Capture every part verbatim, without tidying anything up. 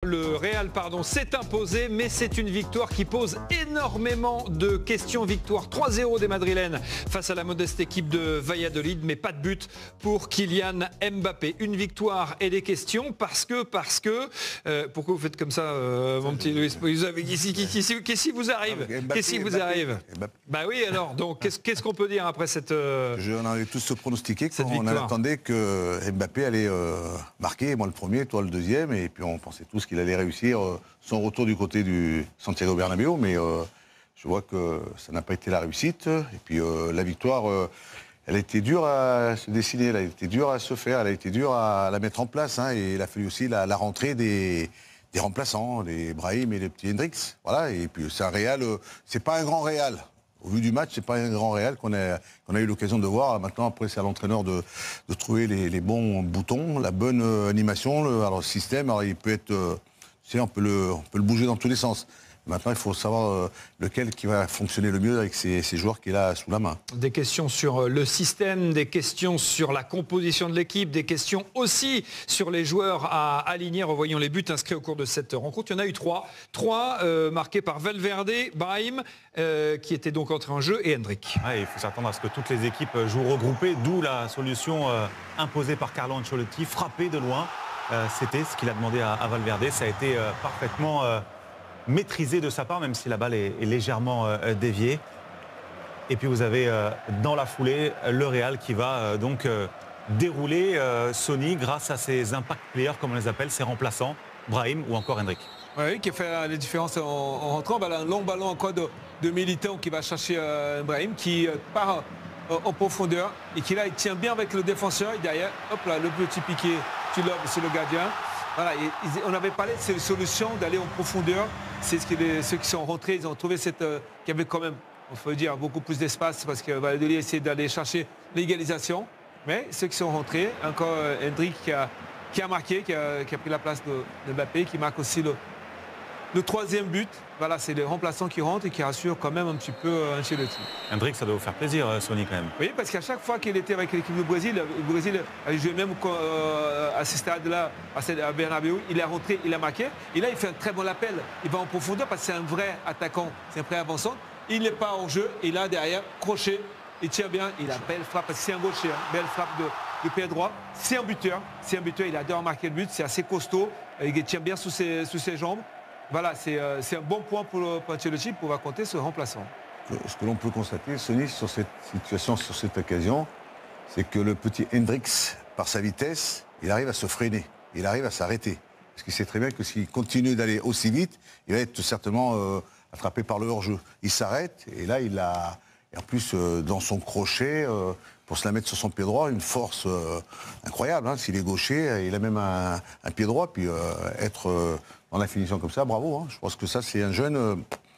le Real pardon, s'est imposé, mais c'est une victoire qui pose énormément de questions. Victoire trois zéro des Madrilènes face à la modeste équipe de Valladolid, mais pas de but pour Kylian Mbappé. Une victoire et des questions parce que, parce que, euh, pourquoi vous faites comme ça, euh, mon petit Louis? Qu'est-ce qui vous arrive? Qu'est-ce qui vous arrive? Bah oui, alors, donc, qu'est-ce qu'est-ce qu'on peut dire après cette euh, Je, On avait tous se pronostiqué qu'on attendait que Mbappé allait euh, marquer, moi le premier, toi le deuxième, et puis on pensait tous qu'il allait réussir euh, son retour du côté du Santiago Bernabéu, mais euh, je vois que ça n'a pas été la réussite. Et puis euh, la victoire, euh, elle a été dure à se dessiner, elle a été dure à se faire, elle a été dure à la mettre en place, hein, et il a fallu aussi la, la rentrée des, des remplaçants, les Brahim et les petits Hendrix. Voilà, et puis c'est un Real, euh, c'est pas un grand Real. Au vu du match, c'est pas un grand Real qu'on a, qu'on a eu l'occasion de voir. Maintenant, après, c'est à l'entraîneur de, de trouver les, les bons boutons, la bonne euh, animation, le, alors, le système. Alors, il peut être, euh, tu sais, on peut le, on peut le bouger dans tous les sens. Maintenant, il faut savoir euh, lequel qui va fonctionner le mieux avec ces, ces joueurs qu'il a sous la main. Des questions sur le système, des questions sur la composition de l'équipe, des questions aussi sur les joueurs à aligner. Revoyons les buts inscrits au cours de cette rencontre. Il y en a eu trois. Trois euh, marqués par Valverde, Brahim, euh, qui était donc entré en jeu, et Hendrick. Ouais, il faut s'attendre à ce que toutes les équipes jouent regroupées, d'où la solution euh, imposée par Carlo Ancelotti, frapper de loin. Euh, C'était ce qu'il a demandé à, à Valverde. Ça a été euh, parfaitement... Euh, maîtrisé de sa part, même si la balle est, est légèrement euh, déviée. Et puis vous avez euh, dans la foulée le Real qui va euh, donc euh, dérouler euh, Sonny grâce à ses impact players, comme on les appelle, ses remplaçants, Brahim ou encore Hendrick. Oui, qui a fait la différence en, en rentrant. Ben, un long ballon encore de, de Militant qui va chercher euh, Brahim, qui euh, part euh, en profondeur et qui là, il tient bien avec le défenseur. Et derrière, hop là, le petit piqué, tu l'as, c'est le gardien. Voilà, et, ils, on avait parlé de ces solutions d'aller en profondeur. C'est ce que les, ceux qui sont rentrés, ils ont trouvé cette, euh, qu'il y avait quand même, on peut dire, beaucoup plus d'espace parce que Valladolid a essayé d'aller chercher l'égalisation. Mais ceux qui sont rentrés, encore euh, Hendrick qui a, qui a marqué, qui a, qui a pris la place de, de Mbappé, qui marque aussi le, le troisième but. Voilà, c'est les remplaçants qui rentrent et qui rassurent quand même un petit peu euh, Ancelotti. Hendrick, ça doit vous faire plaisir, euh, Sonny, quand même. Oui, parce qu'à chaque fois qu'il était avec l'équipe du Brésil, le Brésil avait joué même euh, à ce stade-là, à Bernabéu, il est rentré, il a marqué. Et là, il fait un très bon appel. Il va en profondeur parce que c'est un vrai attaquant, c'est un vrai avançant. Il n'est pas en jeu. Et là, derrière, crochet, il tire bien. Il a belle frappe, parce que c'est un gaucher, hein, belle frappe de, de pied droit. C'est un buteur. C'est un buteur, il adore marquer le but. C'est assez costaud. Il tient bien sous ses, sous ses jambes. Voilà, c'est euh, un bon point pour, pour Ancelotti pour pouvoir compter ce remplaçant. Ce que l'on peut constater, Sonny, sur cette situation, sur cette occasion, c'est que le petit Hendrix, par sa vitesse, il arrive à se freiner, il arrive à s'arrêter. Parce qu'il sait très bien que s'il continue d'aller aussi vite, il va être certainement euh, attrapé par le hors-jeu. Il s'arrête, et là, il a, et en plus, euh, dans son crochet, euh, pour se la mettre sur son pied droit, une force euh, incroyable. Hein. S'il est gaucher, il a même un, un pied droit, puis euh, être euh, dans la finition comme ça, bravo. Hein. Je pense que ça, c'est un jeune euh,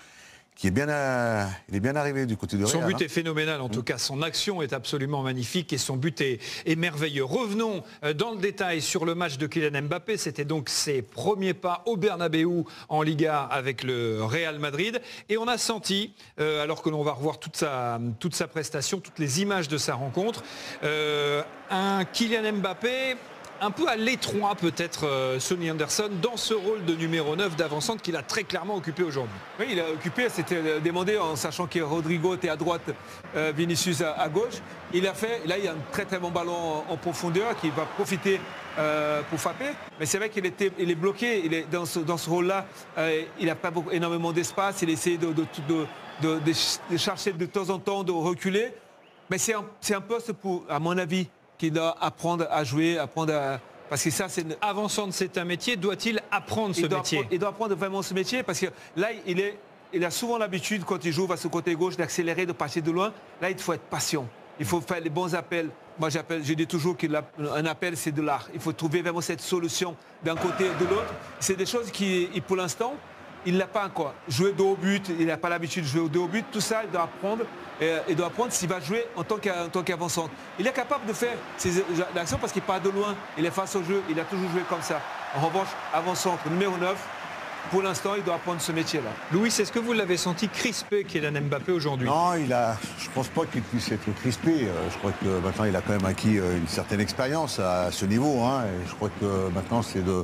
qui est bien, à, il est bien arrivé du côté de Real. Son but hein. est phénoménal, en tout cas. Son action est absolument magnifique et son but est, est merveilleux. Revenons euh, dans le détail sur le match de Kylian Mbappé. C'était donc ses premiers pas au Bernabéu en Liga avec le Real Madrid. Et on a senti, euh, alors que l'on va revoir toute sa, toute sa prestation, toutes les images de sa rencontre, euh, un Kylian Mbappé un peu à l'étroit peut-être, euh, Sonny Anderson, dans ce rôle de numéro neuf d'avancante qu'il a très clairement occupé aujourd'hui. Oui, il a occupé, c'était demandé en sachant que Rodrigo était à droite, euh, Vinicius à, à gauche. Il a fait, là il y a un très très bon ballon en, en profondeur qui va profiter euh, pour frapper. Mais c'est vrai qu'il était, il est bloqué, il est dans ce, dans ce rôle-là, euh, il n'a pas beaucoup, énormément d'espace, il essaie de, de, de, de, de, de chercher de temps en temps, de reculer. Mais c'est un, un poste, pour, à mon avis, qui doit apprendre à jouer, apprendre à... Parce que ça, c'est... Avançant, c'est un métier. Doit-il apprendre ce il métier apprendre, Il doit apprendre vraiment ce métier parce que là, il, est, il a souvent l'habitude, quand il joue vers ce côté gauche, d'accélérer, de passer de loin. Là, il faut être patient. Il faut faire les bons appels. Moi, j'appelle, je dis toujours qu'un appel, c'est de l'art. Il faut trouver vraiment cette solution d'un côté et de l'autre. C'est des choses qui, pour l'instant, il n'a pas encore. Jouer dos au but, il n'a pas l'habitude de jouer au dos au but. Tout ça, il doit apprendre. Et il doit apprendre s'il va jouer en tant qu'avancante. Il est capable de faire ces actions parce qu'il part de loin. Il est face au jeu. Il a toujours joué comme ça. En revanche, avant-centre, numéro neuf, pour l'instant, il doit apprendre ce métier-là. Louis, est-ce que vous l'avez senti crispé, Kylian Mbappé, aujourd'hui? Non, il a, je ne pense pas qu'il puisse être crispé. Je crois que maintenant, il a quand même acquis une certaine expérience à ce niveau. Hein. Et je crois que maintenant, c'est de,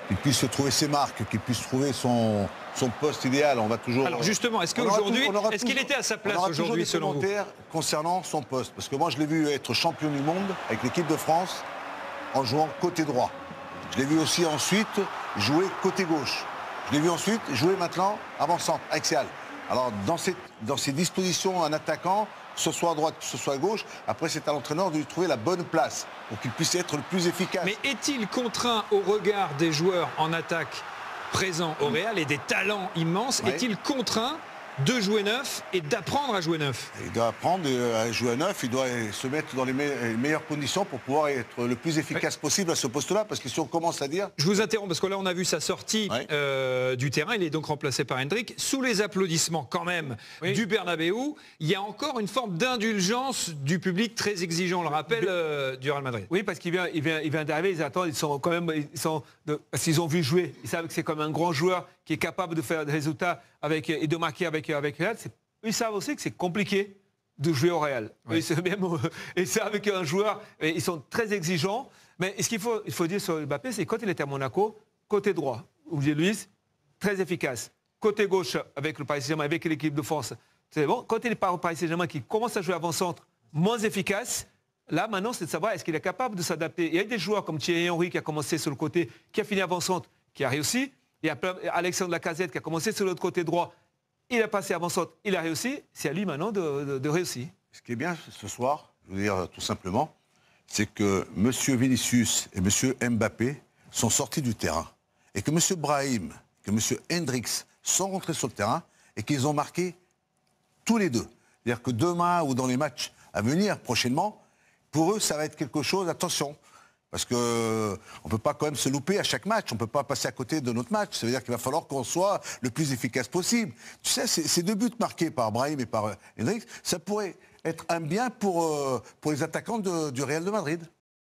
qu'il puisse trouver ses marques, qu'il puisse trouver son, son poste idéal. On va toujours. Alors justement, est-ce qu'aujourd'hui, est-ce qu'il était à sa place aujourd'hui selon vous? Concernant son poste, parce que moi je l'ai vu être champion du monde avec l'équipe de France en jouant côté droit. Je l'ai vu aussi ensuite jouer côté gauche. Je l'ai vu ensuite jouer maintenant avant-centre, axial. Alors dans ces, dans ces dispositions, un attaquant, que ce soit à droite, que ce soit à gauche, après c'est à l'entraîneur de lui trouver la bonne place pour qu'il puisse être le plus efficace. Mais est-il contraint au regard des joueurs en attaque présents au Real et des talents immenses, ouais. Est-il contraint de jouer neuf et d'apprendre à jouer neuf? Il doit apprendre à jouer à neuf, il doit se mettre dans les, me les meilleures conditions pour pouvoir être le plus efficace ouais. possible à ce poste-là, parce que si on commence à dire... Je vous interromps, parce que là on a vu sa sortie ouais. euh, du terrain, il est donc remplacé par Hendrick. Sous les applaudissements quand même oui. du Bernabéu, il y a encore une forme d'indulgence du public très exigeant, on le rappelle, euh, du Real Madrid. Oui, parce qu'il vient, il vient, il vient d'arriver, ils attendent, ils sont quand même... Ils sont de, parce qu'ils ont vu jouer, ils savent que c'est comme un grand joueur qui est capable de faire des résultats avec, et de marquer avec, avec Real. Ils savent aussi que c'est compliqué de jouer au Real. Oui. Ils, même, ils savent qu'un joueur, ils sont très exigeants. Mais ce qu'il faut, il faut dire sur Mbappé, c'est quand il était à Monaco, côté droit, oubliez Luis, très efficace. Côté gauche, avec le Paris Saint-Germain, avec l'équipe de France, c'est bon. Quand il part au Paris Saint-Germain, qui commence à jouer avant-centre, moins efficace, là, maintenant, c'est de savoir est-ce qu'il est capable de s'adapter. Il y a des joueurs comme Thierry Henry qui a commencé sur le côté, qui a fini avant-centre, qui a réussi. Il y a Alexandre Lacazette qui a commencé sur l'autre côté droit. Il a passé avant-centre, il a réussi. C'est à lui maintenant de, de, de réussir. Ce qui est bien ce soir, je veux dire tout simplement, c'est que M. Vinicius et M. Mbappé sont sortis du terrain. Et que M. Brahim, que M. Hendricks sont rentrés sur le terrain et qu'ils ont marqué tous les deux. C'est-à-dire que demain ou dans les matchs à venir prochainement, pour eux, ça va être quelque chose, attention. Parce qu'on ne peut pas quand même se louper à chaque match, on ne peut pas passer à côté de notre match. Ça veut dire qu'il va falloir qu'on soit le plus efficace possible. Tu sais, ces deux buts marqués par Brahim et par Hendricks, ça pourrait être un bien pour, euh, pour les attaquants de, du Real de Madrid.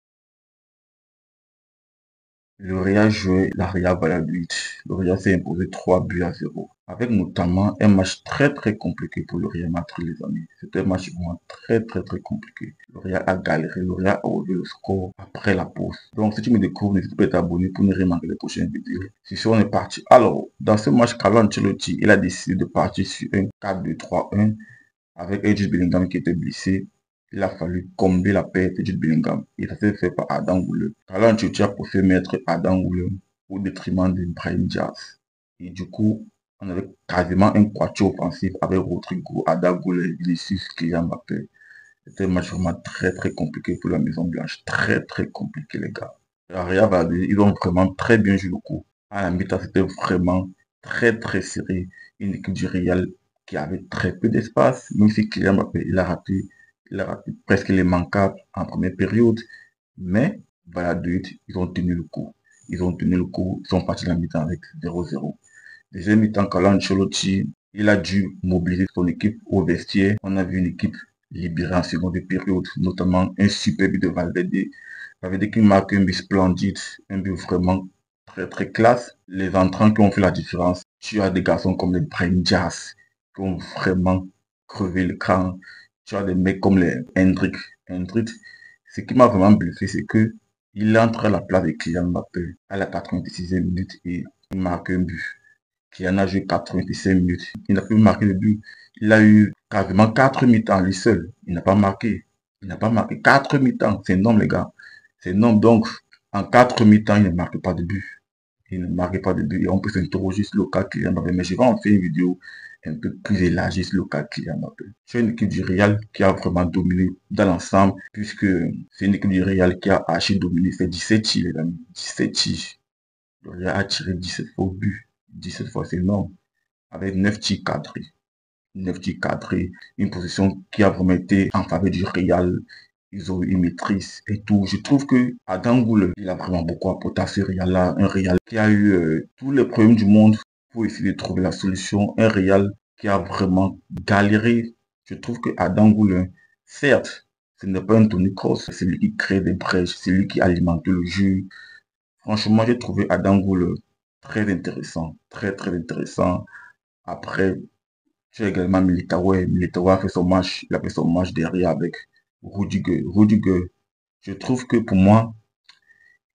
Le Real jouait la Real Valladolid. Le Real s'est imposé trois buts à zéro. Avec notamment un match très très compliqué pour le Real Madrid, les amis. C'était un match vraiment très très très compliqué. Le Real a galéré, le Real a relevé le score après la pause. Donc si tu me découvres, n'hésite pas à t'abonner pour ne rien manquer les prochaines vidéos. C'est sûr, on est parti. Alors, dans ce match, Carlo Ancelotti, il a décidé de partir sur un quatre deux trois un avec Jude Bellingham qui était blessé. Il a fallu combler la perte de Jude Bellingham. Et ça s'est fait par Arda Güler. Carlo Ancelotti a préféré mettre Arda Güler au détriment de Brahim Diaz. Et du coup, on avait quasiment un quatuor offensif avec Rodrigo, Arda Güler, Vinicius, Kylian Mbappé. C'était un match vraiment très très compliqué pour la Maison Blanche. Très très compliqué, les gars. La Real Valladolid, ils ont vraiment très bien joué le coup. À la mi-temps, c'était vraiment très très serré. Une équipe du Real qui avait très peu d'espace. Même si Kylian Mbappé, il a raté, il a raté presque les manquables en première période. Mais Valladolid, ils ont tenu le coup. Ils ont tenu le coup. Ils sont partis dans la mi-temps avec zéro zéro. Deuxième mi-temps, Carlo Ancelotti, il a dû mobiliser son équipe au vestiaire. On a vu une équipe libérée en seconde période, notamment un super but de Valverde. Valverde qui marque un but splendide, un but vraiment très très classe. Les entrants qui ont fait la différence, tu as des garçons comme les Brahim Diaz qui ont vraiment crevé le camp. Tu as des mecs comme les Hendrick. Hendrick, ce qui m'a vraiment bluffé, c'est que il entre à la place de Kylian Mbappé à la quatre-vingt-sixième minute et il marque un but. Kylian a joué quatre-vingt-cinq minutes. Il n'a plus marqué le but. Il a eu quasiment quatre mi-temps lui seul. Il n'a pas marqué. Il n'a pas marqué quatre mi-temps. C'est énorme, les gars. C'est énorme. Donc, en quatre mi-temps, il ne marque pas de but. Il ne marque pas de but. Et on peut s'interroger sur le cas Kylian Mbappé. Mais je vais en faire une vidéo un peu plus élargie sur le cas Kylian Mbappé. C'est une équipe du Real qui a vraiment dominé dans l'ensemble, puisque c'est une équipe du Real qui a archi dominé. C'est dix-sept tirs, les amis. dix-sept tirs. Le Real a tiré dix-sept fois au but. dix-sept fois, c'est énorme. Avec neuf tirs cadrés. neuf tirs cadrés. Une position qui a vraiment été en faveur du Real. Ils ont eu une maîtrise et tout. Je trouve que Arda Güler, il a vraiment beaucoup apporté à ce Real-là. Un Real qui a eu euh, tous les problèmes du monde pour essayer de trouver la solution. Un Real qui a vraiment galéré. Je trouve que Arda Güler, certes, ce n'est pas un Toni Kroos. C'est lui qui crée des brèches. C'est lui qui alimente le jeu. Franchement, j'ai trouvé Arda Güler très intéressant. Très, très intéressant. Après, tu as également Militao. Militao a fait son match. Il a fait son match derrière avec Rudiger. Rudiger, je trouve que pour moi,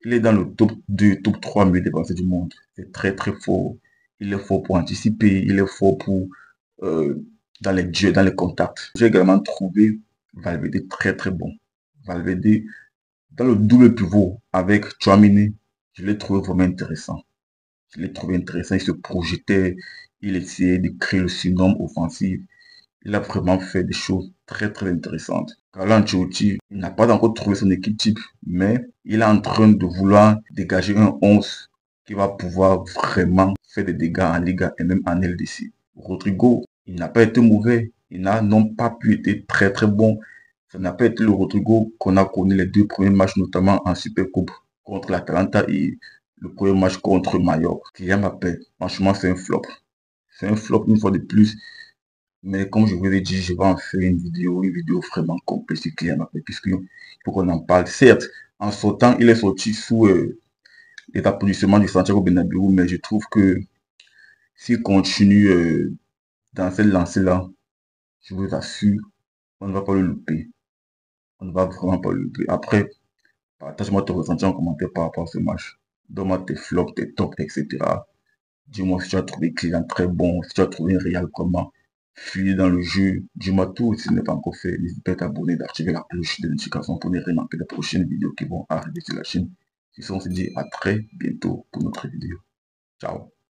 Il est dans le top deux, top trois meilleurs défenseurs du monde. C'est très très fort. Il est fort pour anticiper, il est fort pour euh, dans les jeux, dans les contacts. J'ai également trouvé Valverde très très bon. Valverde, dans le double pivot avec Tchouaméni, je l'ai trouvé vraiment intéressant. Je l'ai trouvé intéressant, il se projetait, il essayait de créer le surnom offensif. Il a vraiment fait des choses très très intéressantes. Carlo Ancelotti n'a pas encore trouvé son équipe type, mais il est en train de vouloir dégager un onze qui va pouvoir vraiment faire des dégâts en Liga et même en L D C. Rodrigo, il n'a pas été mauvais, il n'a non pas pu être très très bon. Ça n'a pas été le Rodrigo qu'on a connu les deux premiers matchs, notamment en Supercoupe contre l'Atalanta et le premier match contre Mallorca. Kylian Mbappé, franchement c'est un flop. C'est un flop une fois de plus. Mais comme je vous l'ai dit, je vais en faire une vidéo, une vidéo vraiment complète sur Kylian Mbappé, puisqu'il faut qu'on en parle. Certes, en sortant, il est sorti sous euh, l'établissement du Santiago Bernabéu, mais je trouve que s'il continue euh, dans cette lancée-là, je vous assure, on ne va pas le louper. On ne va vraiment pas le louper. Après, partage-moi ton ressenti en commentaire par rapport à ce match. Donne-moi tes flops, tes tops, et cetera. Dis-moi si tu as trouvé Kylian très bon, si tu as trouvé un Real comment. Fuis dans le jeu, dis-moi tout. Si ce n'est pas encore fait, n'hésite pas à t'abonner, d'activer la cloche de notification pour ne rien manquer des prochaines vidéos qui vont arriver sur la chaîne. Sinon, on se dit à très bientôt pour notre vidéo. Ciao.